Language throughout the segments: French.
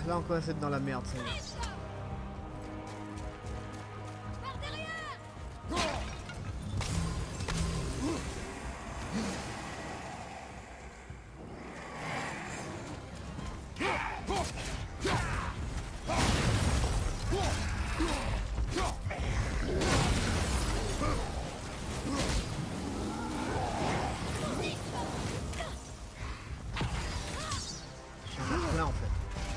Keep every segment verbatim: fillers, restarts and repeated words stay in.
là on commence à être dans la merde. Ça y est. Là en fait.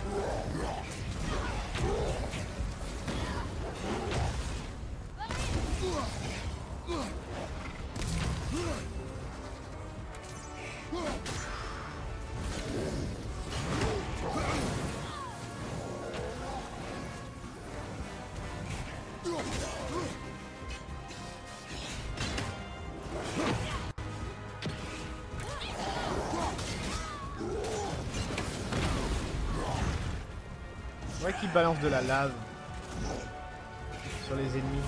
C'est vrai qu'il balance de la lave sur les ennemis.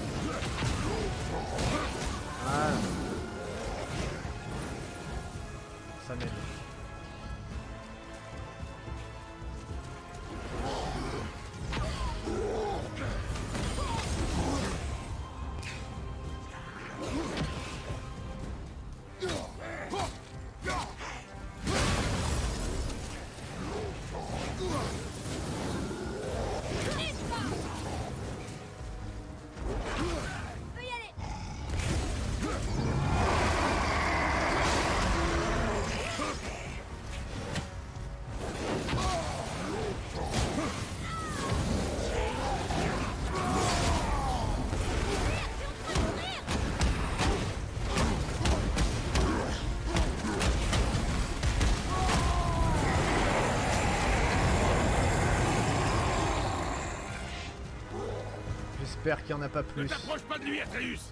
Voilà. Ça m'aide. J'espère qu'il n'y en a pas plus. Ne t'approche pas de lui, Atreus.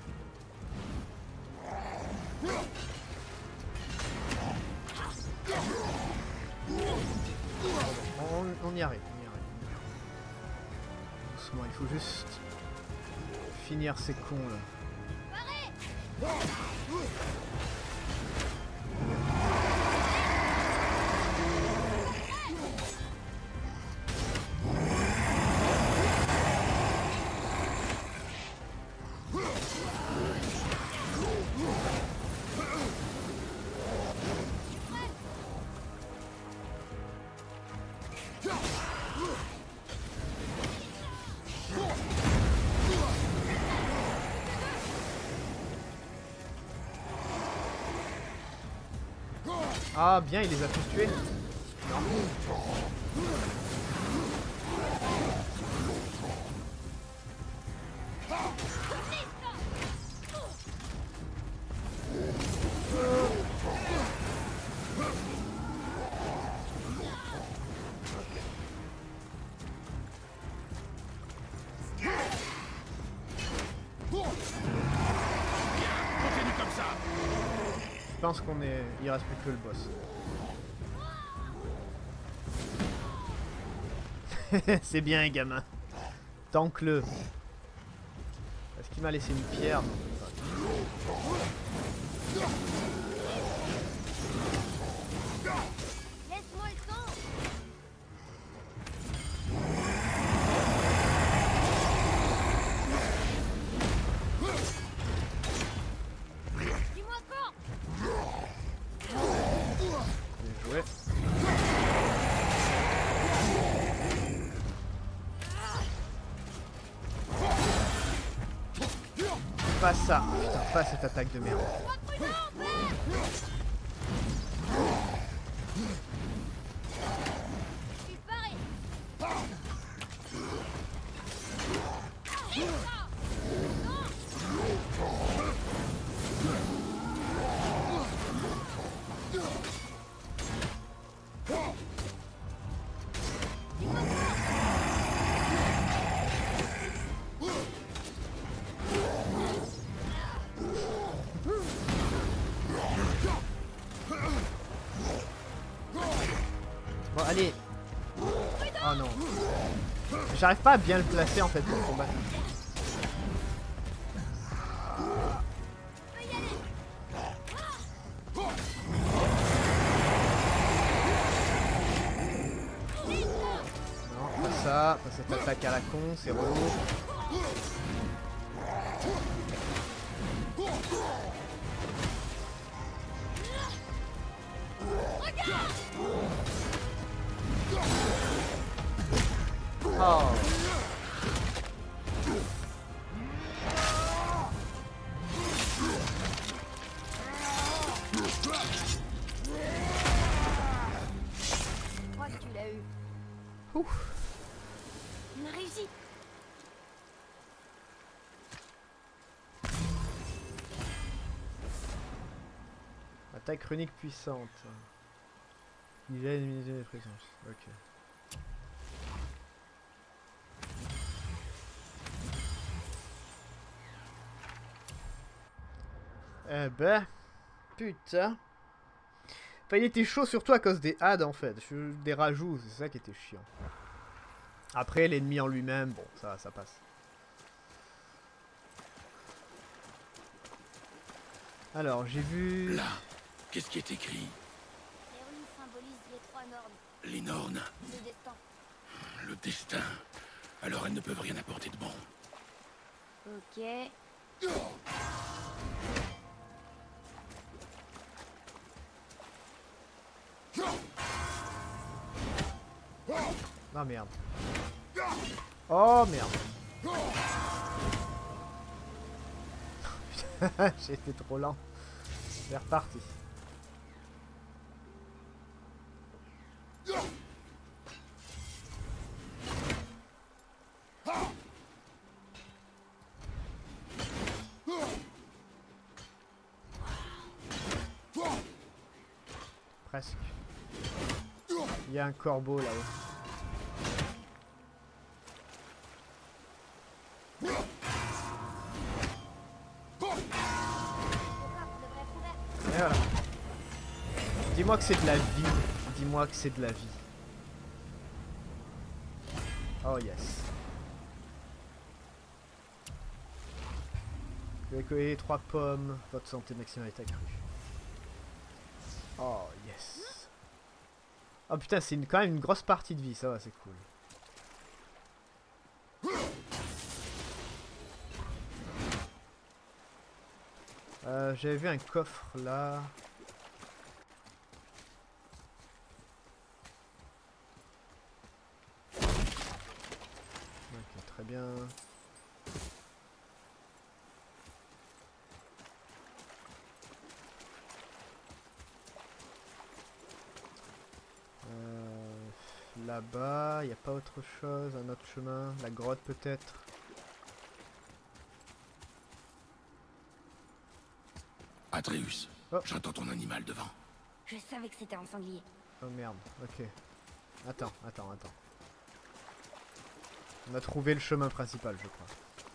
On, on y arrive, on y arrive. Doucement, il faut juste finir ces cons là. Ah bien, il les a tous tués. Non. Continue comme ça. Je pense qu'on est... Il reste plus que le boss. C'est bien, gamin. Tank-le. Est-ce qu'il m'a laissé une pierre? Laisse-moi le temps. Dis-moi quand. Bien joué. Pas ça. Putain, pas cette attaque de merde. Bon, allez. Oh non. J'arrive pas à bien le placer en fait pour combattre. ça, pas cette attaque à la con, c'est relou. Oh. Je crois que tu l'as eu. Ouf. On a réussi. Attaque runique puissante. Il a éliminé les présences. Ok. Eh ben, putain. Enfin, il était chaud surtout à cause des hadds en fait, des rajouts, c'est ça qui était chiant. Après, l'ennemi en lui-même, bon, ça, ça passe. Alors, j'ai vu... Là, qu'est-ce qui est écrit? Les runes symbolisent les trois normes. Les Nornes, Le destin. le destin. Alors elles ne peuvent rien apporter de bon. Ok. Oh merde. Oh merde. J'ai été trop lent. C'est reparti. Presque. Il y a un corbeau là-haut. Et voilà. Dis-moi que c'est de la vie. Dis-moi que c'est de la vie. Oh yes. Vous avez collé trois pommes. Votre santé maximale est accrue. Oh yes. Oh putain, c'est quand même une grosse partie de vie. Ça va, c'est cool. Euh, J'avais vu un coffre là. Ok, très bien. Euh, Là-bas, il n'y a pas autre chose, un autre chemin, la grotte peut-être. Atreus, Oh. j'entends ton animal devant. Je savais que c'était un sanglier. Oh merde, ok. Attends, attends, attends. On a trouvé le chemin principal, je crois.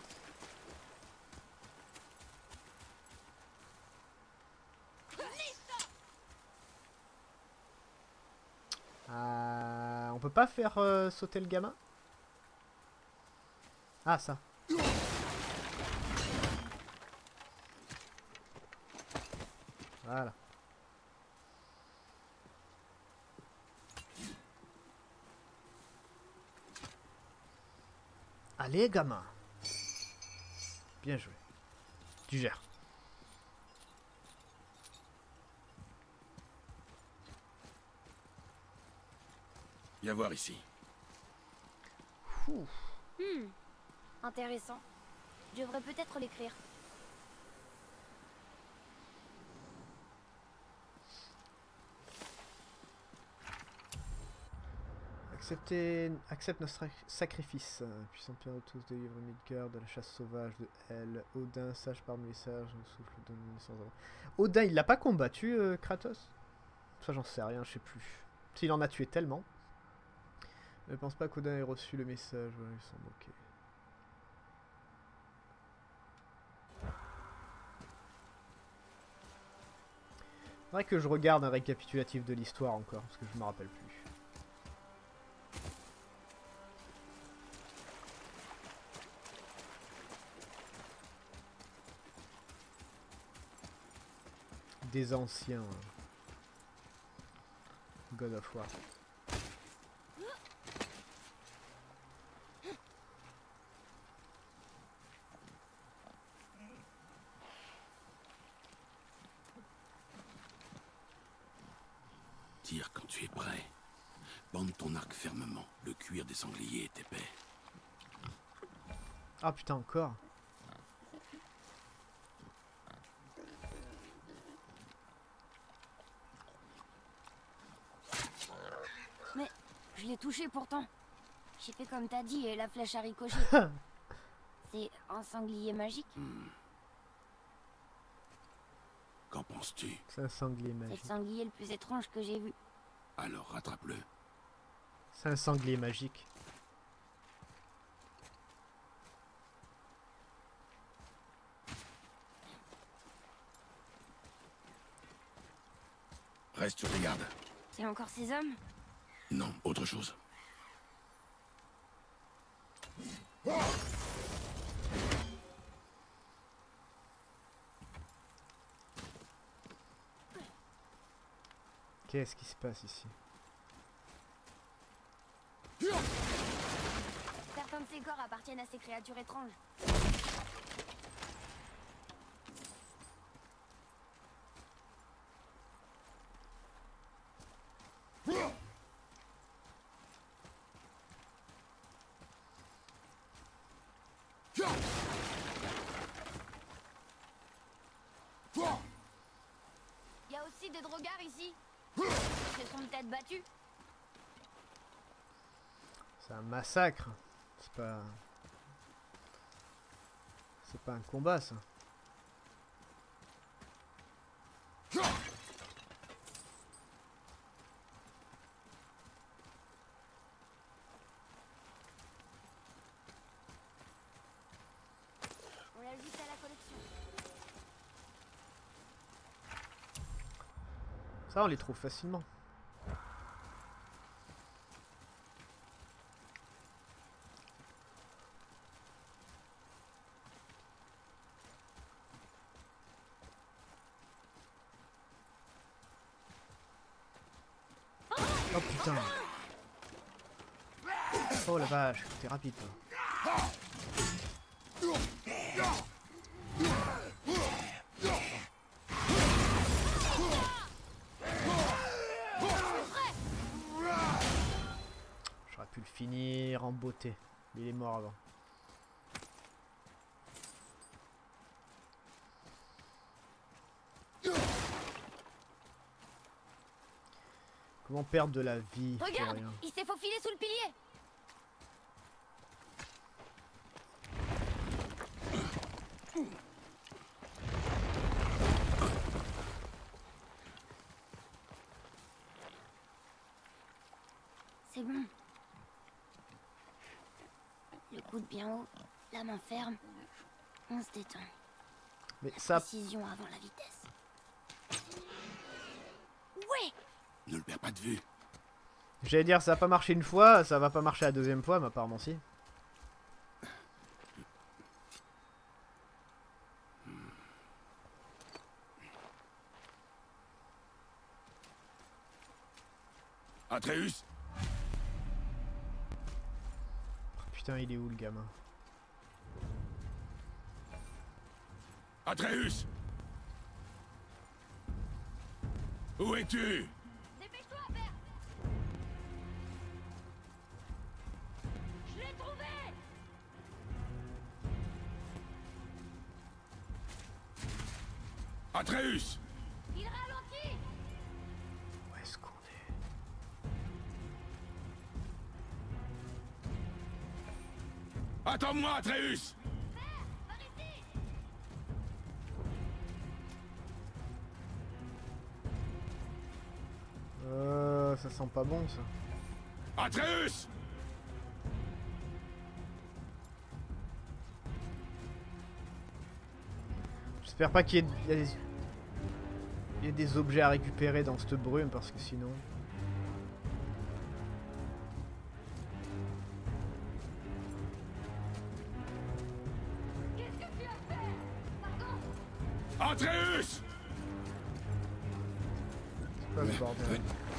Euh, on peut pas faire euh, sauter le gamin? Ah, ça. Voilà. Allez, gamin. Bien joué. Tu gères. Viens voir ici. Ouh. Hmm. Intéressant. Je devrais peut-être l'écrire. Acceptez, accepte notre sac- sacrifice. Puissant Père de tous, délivre Midgard de la chasse sauvage de Hel. Odin, sage parmi les sages, nous souffle donne naissance à... Odin, il l'a pas combattu, euh, Kratos? Ça, j'en sais rien, je sais plus. S'il en a tué tellement. Je pense pas qu'Odin ait reçu le message, voilà, il semble ok. Faudrait que je regarde un récapitulatif de l'histoire encore, parce que je me rappelle plus. Des anciens. God of War. tire quand tu es prêt. Bande ton arc fermement. Le cuir des sangliers est épais. Ah putain, encore. Mais je l'ai touché pourtant. J'ai fait comme t'as dit et la flèche a ricoché. C'est un sanglier magique? Hmm. Qu'en penses-tu? C'est un sanglier C'est magique. le sanglier le plus étrange que j'ai vu. Alors rattrape-le. C'est un sanglier magique. Reste sur tes gardes. C'est encore ces hommes? Non, autre chose. Qu'est-ce qui se passe ici? Certains de ces corps appartiennent à ces créatures étranges. Il y a aussi des drogards ici. Ils se sont peut-être battus. C'est un massacre. C'est pas... C'est pas un combat, ça. On l'ajoute à la collection. Ça, on les trouve facilement. Oh putain. Oh la vache, t'es rapide toi. J'aurais pu le finir en beauté, mais il est mort avant. Comment perdre de la vie pour Regarde, rien. il s'est faufilé sous le pilier. C'est bon. Le coude bien haut, la main ferme. On se détend. Mais ça... Précision avant la vitesse. Ouais. Ne le perds pas de vue. J'allais dire ça a pas marché une fois, ça va pas marcher la deuxième fois, mais apparemment si. Atreus. Oh, putain, il est où le gamin? Atreus. Où es-tu? Dépêche-toi, père. Je l'ai trouvé. Atreus. Il ralentit. Où est-ce qu'on est? Attends-moi, Atreus. Par ici. Euh, ça sent pas bon ça. Atreus. J'espère pas qu'il y ait, il y a des... il y a des objets à récupérer dans cette brume parce que sinon... Qu'est-ce que tu as fait? Pardon. Atreus. C'est pas ce bordel.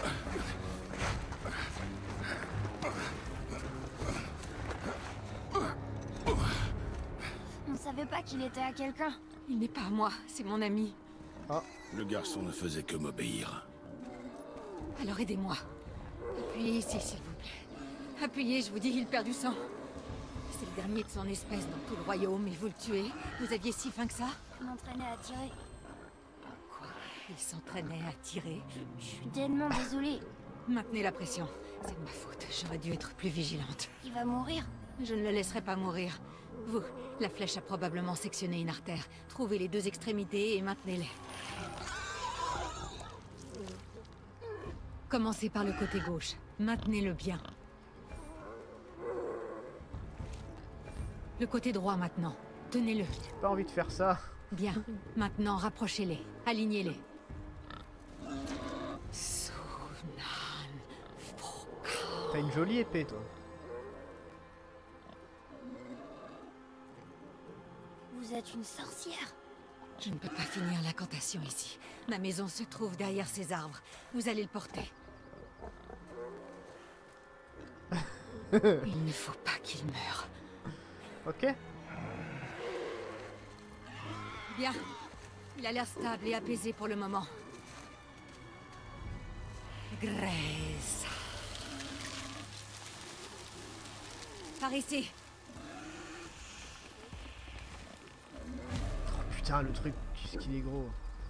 On savait pas qu'il était à quelqu'un. Il n'est pas à moi, c'est mon ami. Le garçon ne faisait que m'obéir. Alors aidez-moi. Appuyez ici, s'il vous plaît. Appuyez, je vous dis, il perd du sang. C'est le dernier de son espèce dans tout le royaume, et vous le tuez. Vous aviez si faim que ça? Je m'entraînais à tirer. Quoi? Il s'entraînait à tirer? Je suis tellement désolée. Maintenez la pression. C'est de ma faute. J'aurais dû être plus vigilante. Il va mourir. Je ne le laisserai pas mourir. Vous, la flèche a probablement sectionné une artère. Trouvez les deux extrémités et maintenez-les. Commencez par le côté gauche. Maintenez-le bien. Le côté droit maintenant. Tenez-le. J'ai pas envie de faire ça. Bien. Maintenant, rapprochez-les. Alignez-les. Sunan Foka. T'as une jolie épée, toi. Vous êtes une sorcière. Je ne peux pas finir l'incantation ici. Ma maison se trouve derrière ces arbres. Vous allez le porter. Il ne faut pas qu'il meure. Ok. Bien. Il a l'air stable et apaisé pour le moment. Grace. Par ici. Oh putain, le truc, qu'est-ce qu'il est gros.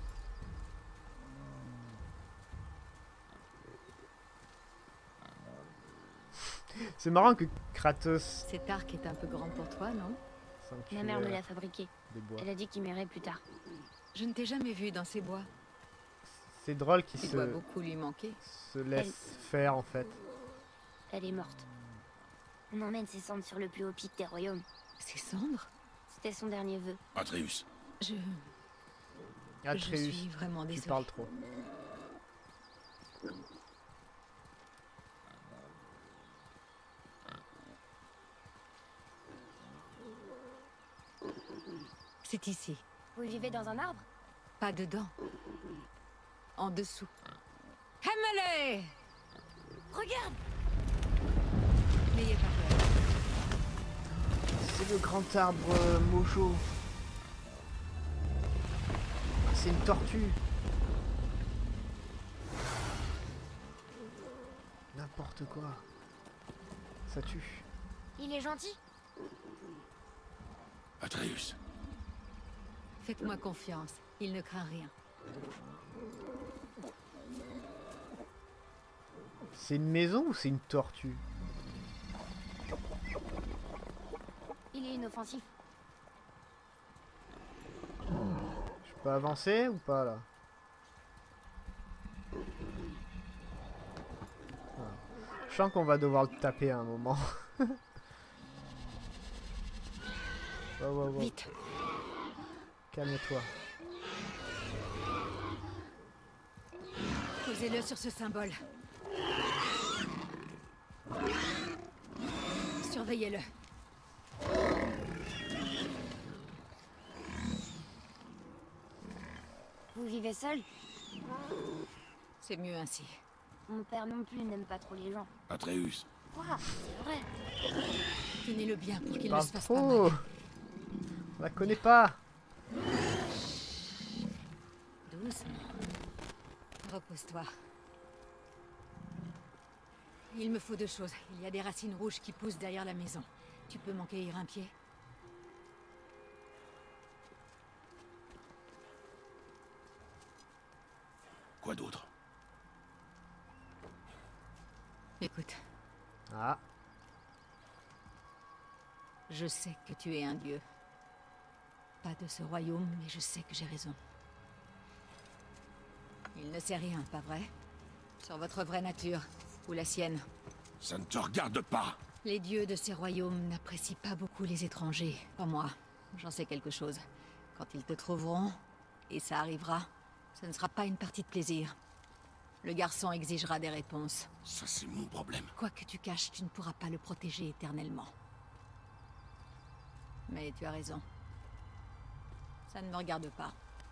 C'est marrant que Kratos... Cet arc est un peu grand pour toi, non? Ma mère me l'a fabriqué. Des bois. Elle a dit qu'il m'irait plus tard. Je ne t'ai jamais vu dans ces bois. C'est drôle qu'il Tu se, dois beaucoup lui manquer. se laisse faire en fait. Elle est morte. On emmène ses cendres sur le plus haut pic des royaumes. Ses cendres? C'était son dernier vœu. Atreus, Je... Je Atreus, suis vraiment tu désolée. parles trop. C'est ici. Vous vivez dans un arbre? Pas dedans. En dessous. Hemele! Regarde! N'ayez pas peur. C'est le grand arbre euh, Mojo. C'est une tortue. N'importe quoi. Ça tue. Il est gentil? Atreus, Faites-moi confiance. Il ne craint rien. C'est une maison ou c'est une tortue? Il est inoffensif. Je peux avancer ou pas là? Voilà. Je sens qu'on va devoir le taper à un moment. Wow, wow, wow. Vite. Calme-toi. Posez-le sur ce symbole. Surveillez-le. Vous vivez seul? C'est mieux ainsi. Mon père non plus n'aime pas trop les gens. Atreus, Quoi? C'est vrai. Tenez-le bien pour qu'il ne Parle se fasse pas trop. mal. On la connaît pas. Doucement. Repose-toi. Il me faut deux choses. Il y a des racines rouges qui poussent derrière la maison. Tu peux m'encueillir un pied? quoi d'autre? Écoute, Ah, je sais que tu es un dieu. Pas de ce royaume, mais je sais que j'ai raison. Il ne sait rien, pas vrai? Sur votre vraie nature, ou la sienne. Ça ne te regarde pas. Les dieux de ces royaumes n'apprécient pas beaucoup les étrangers. Pas moi. J'en sais quelque chose. Quand ils te trouveront, et ça arrivera, ce ne sera pas une partie de plaisir. Le garçon exigera des réponses. Ça, c'est mon problème. Quoi que tu caches, tu ne pourras pas le protéger éternellement. Mais tu as raison. Ça ne me regarde pas.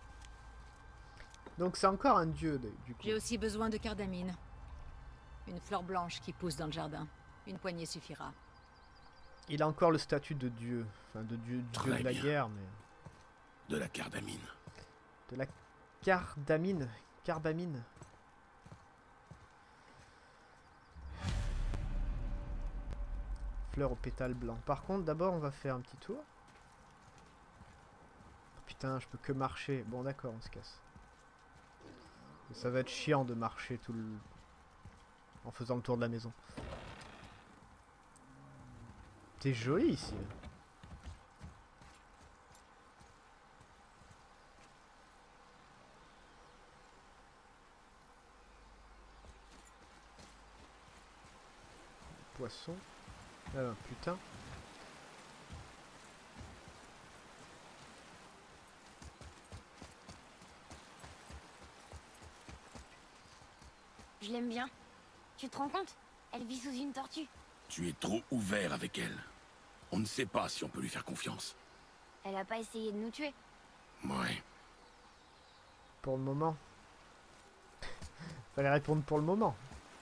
donc c'est encore un dieu de- du coup. J'ai aussi besoin de cardamine. Une fleur blanche qui pousse dans le jardin. Une poignée suffira. Il a encore le statut de dieu, enfin de dieu, dieu Très de la bien. guerre, mais De la cardamine. de la cardamine, cardamine. fleur aux pétales blancs. Par contre, d'abord, on va faire un petit tour. Oh, putain, je peux que marcher. Bon, d'accord, on se casse. Et ça va être chiant de marcher tout le... en faisant le tour de la maison. C'est joli ici. Poisson. Ah putain. Je l'aime bien. Tu te rends compte? Elle vit sous une tortue. Tu es trop ouvert avec elle. On ne sait pas si on peut lui faire confiance. Elle a pas essayé de nous tuer. Ouais. Pour le moment. Fallait répondre pour le moment.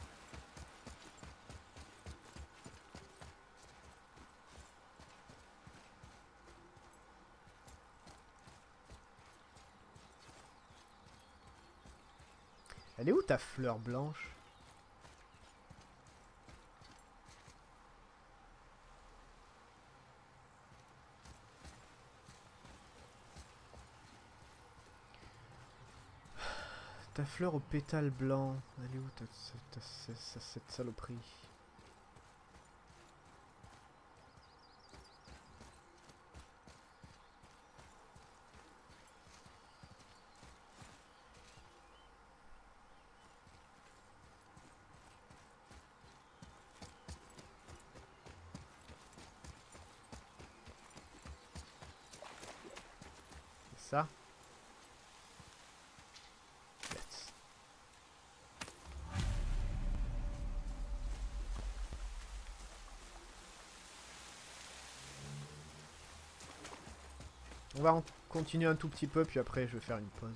Elle est où ta fleur blanche? Ta fleur aux pétales blancs. Elle est où ta, ta, ta, ta, cette saloperie? Ça. Yes. On va en continuer un tout petit peu, puis après je vais faire une pause.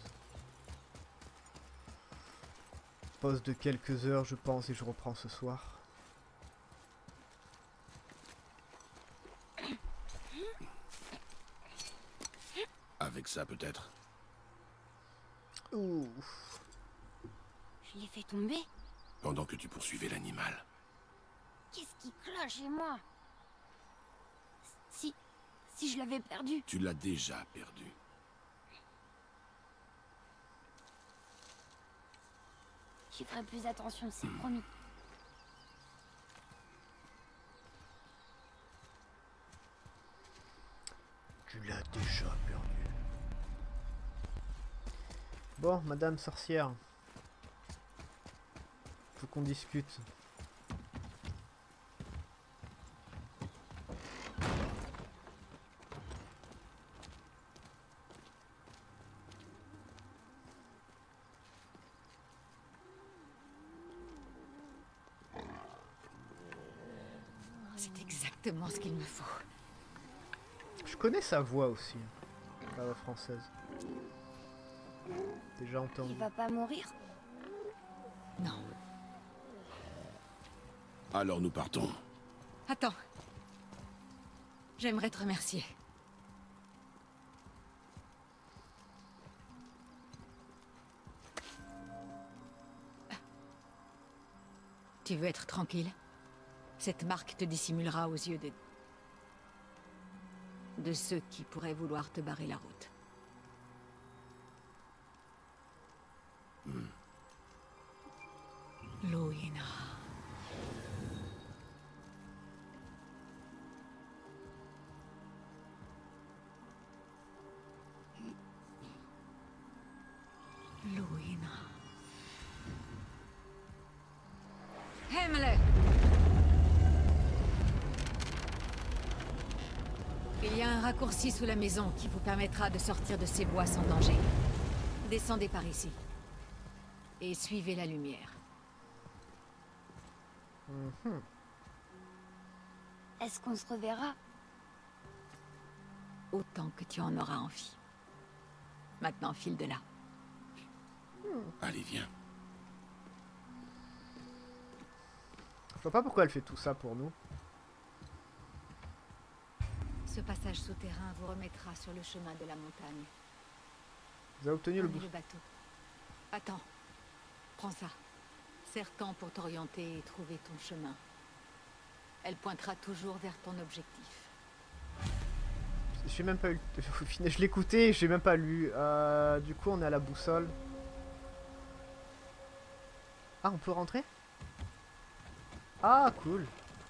Pause de quelques heures, je pense, et je reprends ce soir. Avec ça, peut-être. Ouh. Je l'ai fait tomber. Pendant que tu poursuivais l'animal. Qu'est-ce qui cloche chez moi? Si... si je l'avais perdu. Tu l'as déjà perdu. J'y ferai plus attention, c'est promis. Tu l'as déjà perdu. Bon, madame sorcière. Faut qu'on discute. C'est exactement ce qu'il me faut. Je connais sa voix aussi. La voix française. Déjà entendu. Il va pas mourir. Non. Alors nous partons. Attends. J'aimerais te remercier. Tu veux être tranquille? Cette marque te dissimulera aux yeux de... de ceux qui pourraient vouloir te barrer la route. Hmm. Loïna. Loïna. Aime-le! Il y a un raccourci sous la maison qui vous permettra de sortir de ces bois sans danger. Descendez par ici. Et suivez la lumière. Mm-hmm. Est-ce qu'on se reverra? Autant que tu en auras envie. Maintenant, file de là. Allez, viens. Je vois pas pourquoi elle fait tout ça pour nous. Ce passage souterrain vous remettra sur le chemin de la montagne. Vous avez obtenu le Prenez bout. le bateau. Attends. Prends ça. Serre-t'en pour t'orienter et trouver ton chemin. Elle pointera toujours vers ton objectif. J'ai même pas eu... Au final, je l'écoutais, j'ai même pas lu. Euh, du coup, on est à la boussole. Ah, on peut rentrer? Ah, cool.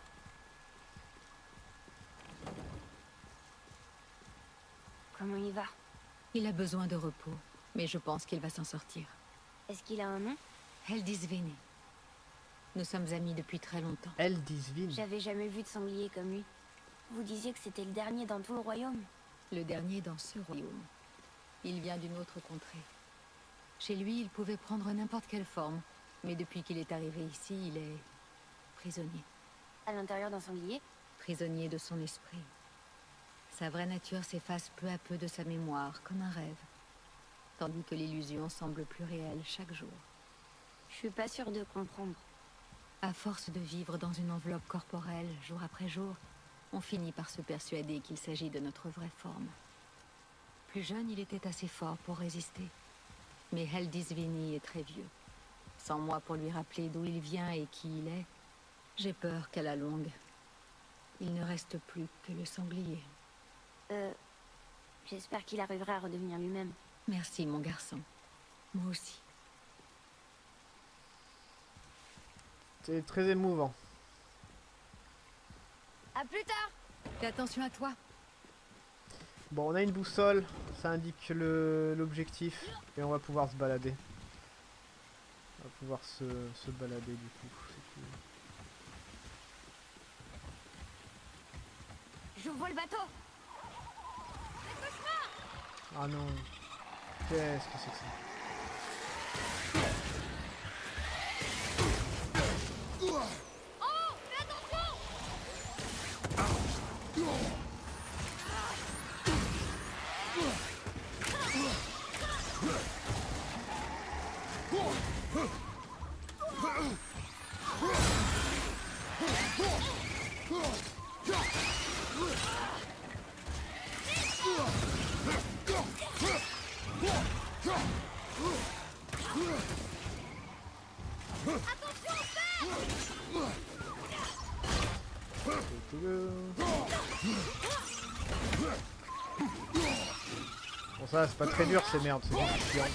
Comment il va? Il a besoin de repos, mais je pense qu'il va s'en sortir. Est-ce qu'il a un nom? Eldisvini. Nous sommes amis depuis très longtemps. Eldisvini. J'avais jamais vu de sanglier comme lui. Vous disiez que c'était le dernier dans tout le royaume? Le dernier dans ce royaume. Il vient d'une autre contrée. Chez lui, il pouvait prendre n'importe quelle forme, mais depuis qu'il est arrivé ici, il est prisonnier. À l'intérieur d'un sanglier? Prisonnier de son esprit. Sa vraie nature s'efface peu à peu de sa mémoire, comme un rêve. Tandis que l'illusion semble plus réelle chaque jour. Je suis pas sûre de comprendre. À force de vivre dans une enveloppe corporelle, jour après jour, on finit par se persuader qu'il s'agit de notre vraie forme. Plus jeune, il était assez fort pour résister. Mais Eldisvini est très vieux. Sans moi pour lui rappeler d'où il vient et qui il est, j'ai peur qu'à la longue, il ne reste plus que le sanglier. Euh... J'espère qu'il arrivera à redevenir lui-même. Merci, mon garçon. Moi aussi. C'est très émouvant. À plus tard! Fais attention à toi. Bon, on a une boussole, ça indique le l'objectif et on va pouvoir se balader. On va pouvoir se, se balader du coup. C'est cool. Je vois le bateau! Ah non. Qu'est-ce que c'est que ça? Oh! Fais attention! Bon ça c'est pas très dur ces merdes, c'est juste chiant.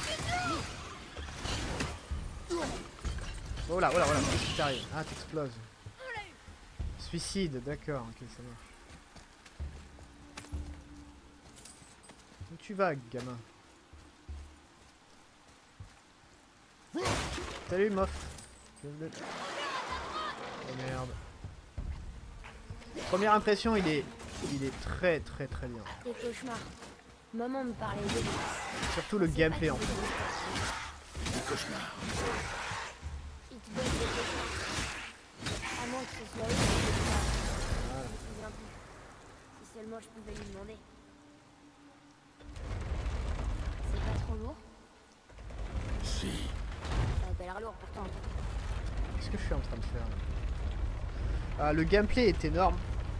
Oh là, oh là, oh là, qu'est-ce qui t'arrive? Ah t'exploses. Suicide, d'accord, ok ça marche. Où tu vas gamin? Salut Moff. Oh merde. Première impression, il est, il est très très très bien. Des cauchemars. Maman me parlait de lui. Surtout le gameplay en fait. Un cauchemar. Il te donne des cauchemars. À moins que ce soit eux qui te cauchemars. Voilà. Je me souviens plus. Si seulement je pouvais lui demander. C'est pas trop lourd? Si. Ça a pas l'air lourd pourtant. Qu'est-ce que je suis en train de faire là? Ah, le gameplay est énorme.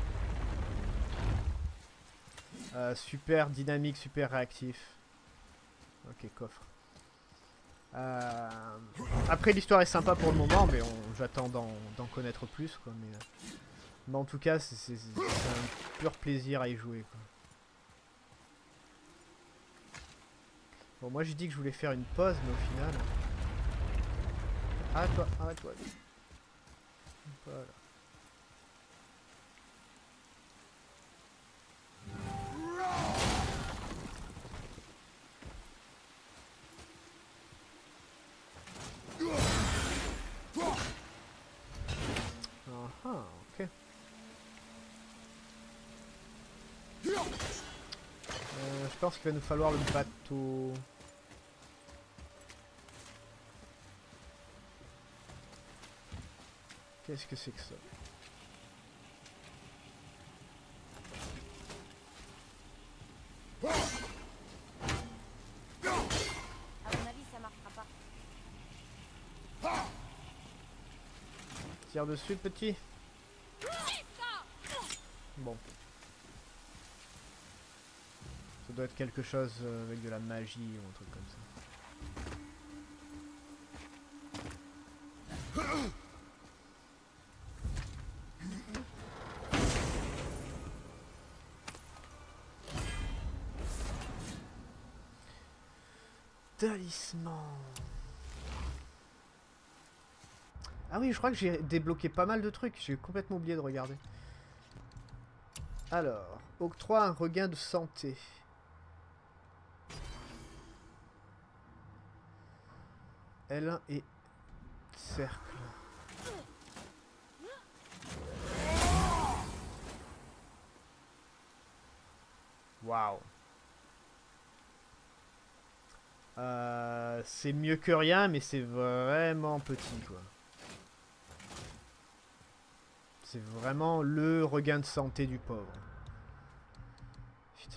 Euh, super dynamique, super réactif. Ok, coffre. Euh, après, l'histoire est sympa pour le moment, mais j'attends d'en connaître plus. Quoi, mais, euh, mais en tout cas, c'est un pur plaisir à y jouer. Quoi. Bon, moi j'ai dit que je voulais faire une pause, mais au final... Arrête-toi, arrête-toi. Voilà. Ah, ok. Euh, je pense qu'il va nous falloir le bateau. Qu'est-ce que c'est que ça? À mon avis, ça marchera pas. Tire dessus, petit. Bon. Ça doit être quelque chose avec de la magie ou un truc comme ça. talisman. Ah oui, je crois que j'ai débloqué pas mal de trucs. J'ai complètement oublié de regarder. Alors, octroie un regain de santé. L un et cercle. Waouh. Euh, c'est mieux que rien, mais c'est vraiment petit, quoi. C'est vraiment le regain de santé du pauvre. Putain.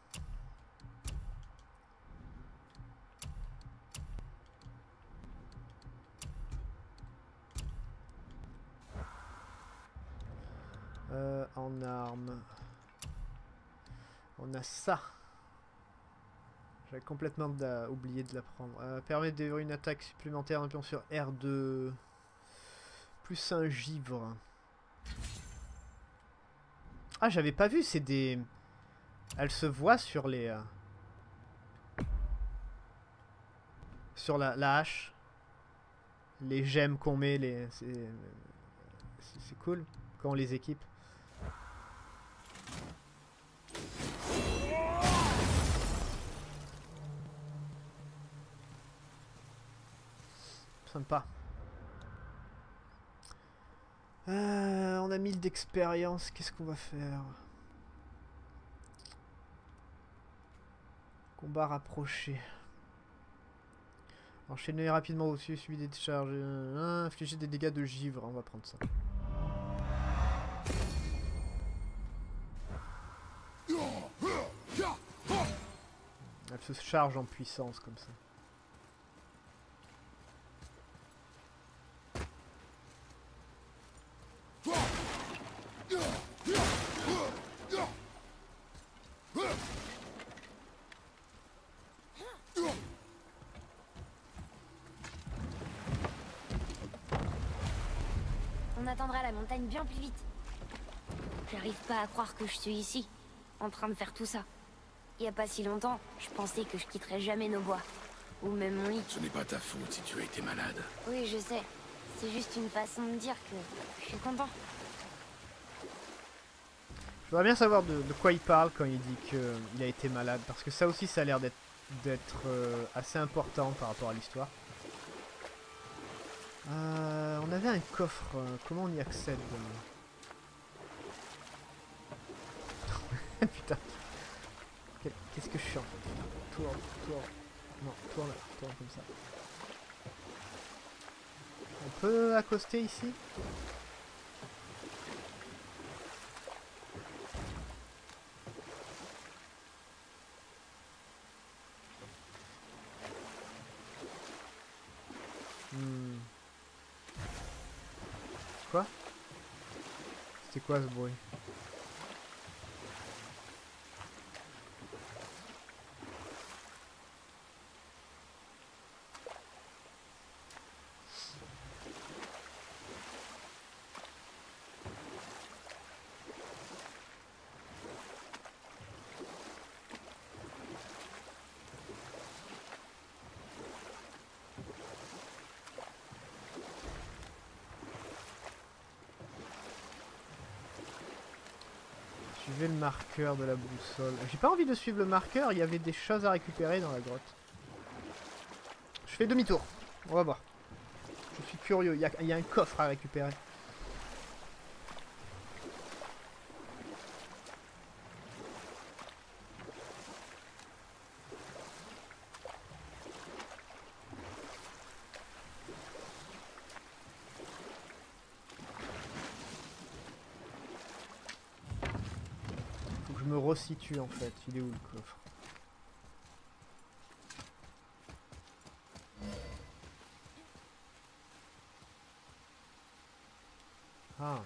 Euh, en armes. On a ça. J'avais complètement oublié de la prendre. Euh, permet d'avoir une attaque supplémentaire en appuyant sur R deux. Plus un givre. Ah, j'avais pas vu, c'est des... Elle se voit sur les... Euh... Sur la, la hache. Les gemmes qu'on met, les... c'est cool quand on les équipe. Sympa. Euh, on a mille d'expérience. Qu'est-ce qu'on va faire? Combat rapproché. Enchaîner rapidement au-dessus, suivi des décharges. Euh, infliger des dégâts de givre. On va prendre ça. Elle se charge en puissance comme ça. On attendra la montagne bien plus vite. J'arrive pas à croire que je suis ici, en train de faire tout ça. Il y a pas si longtemps, je pensais que je quitterais jamais nos bois. Ou même mon lit. Ce n'est pas ta faute si tu as été malade. Oui, je sais. C'est juste une façon de dire que je suis content. Je voudrais bien savoir de, de quoi il parle quand il dit qu'il a été malade. Parce que ça aussi, ça a l'air d'être d'être euh, assez important par rapport à l'histoire. Euh, on avait un coffre. Euh, comment on y accède? Putain. Qu'est-ce que je suis en fait? Tourne, tourne. Non, tourne, tourne comme ça. On peut accoster ici? Hmm. Quoi? C'était quoi ce bruit? Suivez le marqueur de la boussole. J'ai pas envie de suivre le marqueur, il y avait des choses à récupérer dans la grotte. Je fais demi-tour. On va voir. Je suis curieux, il y a, il y a un coffre à récupérer. Je me resitue en fait, il est où le coffre? Ah.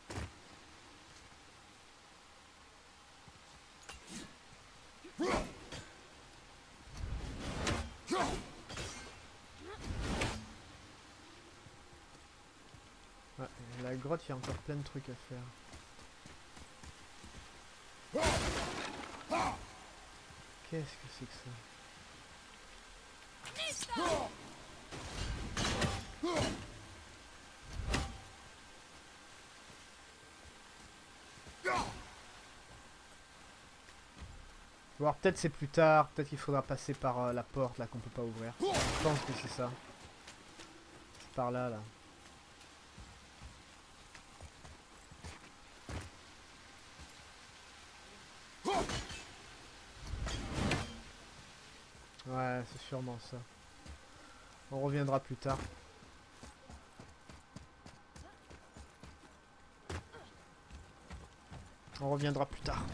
Ouais, la grotte, il y a encore plein de trucs à faire. Qu'est-ce que c'est que ça? Ou alors peut-être c'est plus tard, peut-être qu'il faudra passer par euh, la porte là qu'on peut pas ouvrir. Je pense que c'est ça. C'est par là là. Ouais, c'est sûrement ça. On reviendra plus tard. On reviendra plus tard.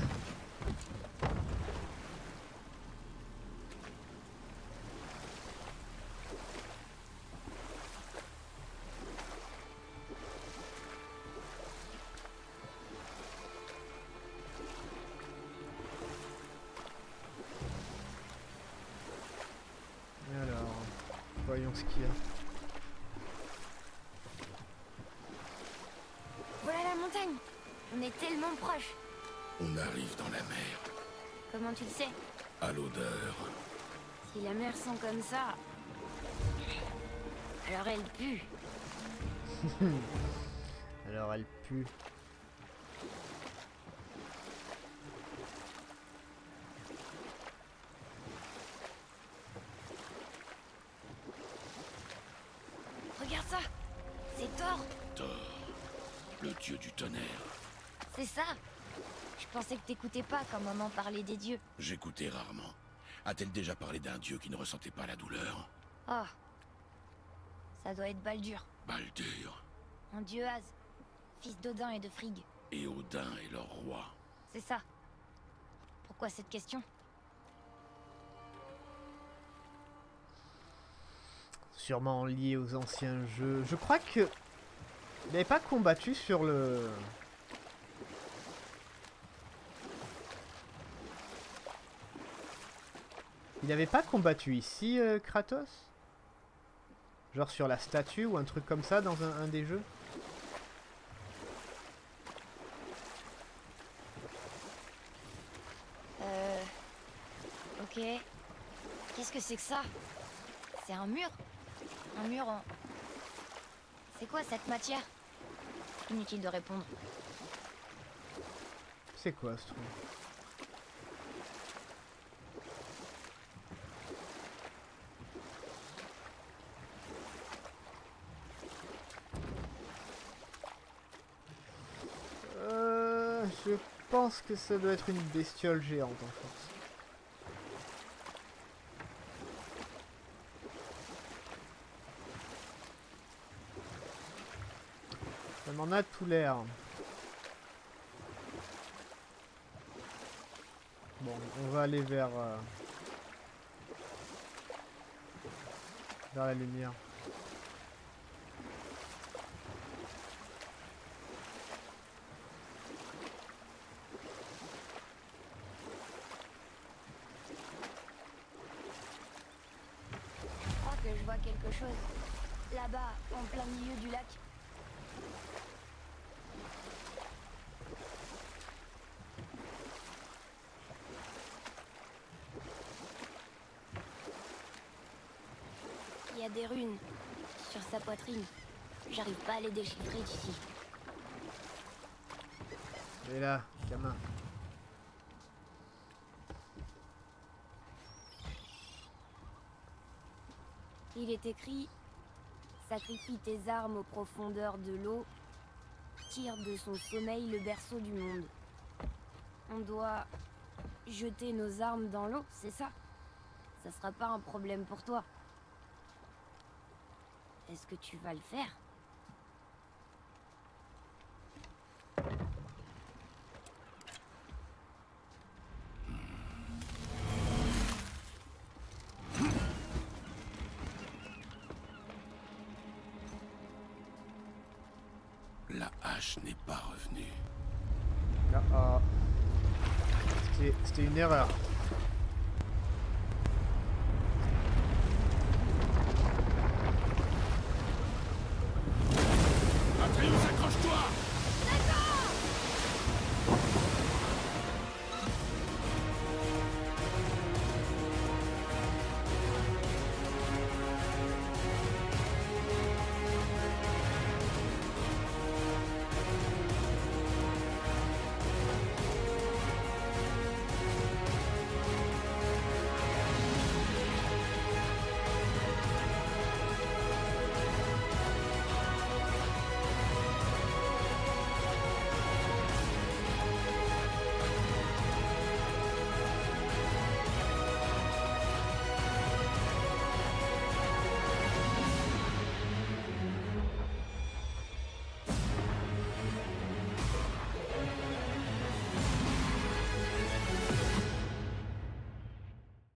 Voyons ce qu'il y a. Voilà la montagne. On est tellement proche. On arrive dans la mer. Comment tu le sais? À l'odeur. Si la mer sent comme ça... alors elle pue. Alors elle pue. Regarde ça. C'est Thor. Thor, le dieu du tonnerre. C'est ça. Je pensais que t'écoutais pas quand maman parlait des dieux. J'écoutais rarement. A-t-elle déjà parlé d'un dieu qui ne ressentait pas la douleur? Oh. Ça doit être Baldur. Baldur. Un dieu As. Fils d'Odin et de Frigg. Et Odin est leur roi. C'est ça. Pourquoi cette question? Sûrement lié aux anciens jeux. Je crois que... il n'avait pas combattu sur le... Il n'avait pas combattu ici, euh, Kratos? Genre sur la statue ou un truc comme ça dans un, un des jeux? Euh... Ok. Qu'est-ce que c'est que ça? C'est un mur? Un mur en... C'est quoi cette matière? Inutile de répondre. C'est quoi ce truc? Euh... Je pense que ça doit être une bestiole géante en fait. Ça m'en a tout l'air. Bon, on va aller vers... Euh, vers la lumière. Je crois que je vois quelque chose. Là-bas, en plein milieu du lac. Il y a des runes sur sa poitrine. J'arrive pas à les déchiffrer d'ici. Et là, gamin. Il est écrit: sacrifie tes armes aux profondeurs de l'eau, tire de son sommeil le berceau du monde. On doit jeter nos armes dans l'eau, c'est ça? Ça sera pas un problème pour toi. Est-ce que tu vas le faire? La hache n'est pas revenue. Ah, ah. C'était- C'était une erreur.